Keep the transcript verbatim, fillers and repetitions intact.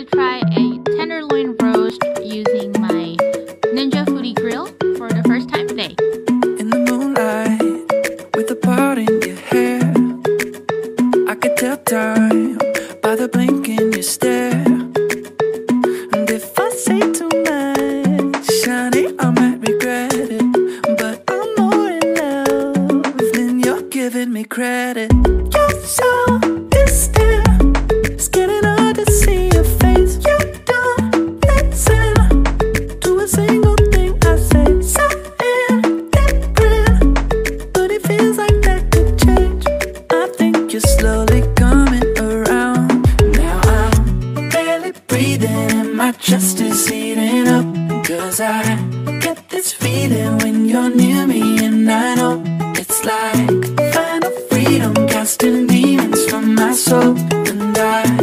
to try a tenderloin roast using my Ninja Foodie Grill for the first time today. In the moonlight, with a part in your hair, I could tell time by the blink in your stare. And if I say too much, honey, I might regret it. But I'm more in love than you're giving me credit. You're so distant, it's getting hard to see your face. You don't listen to a single thing I say. Something different, but it feels like that could change. I think you're slowly coming around. Now I'm barely breathing and my chest is heating up. Cause I get this feeling when you're near me, and I know it's like final freedom, casting demons from my soul. And I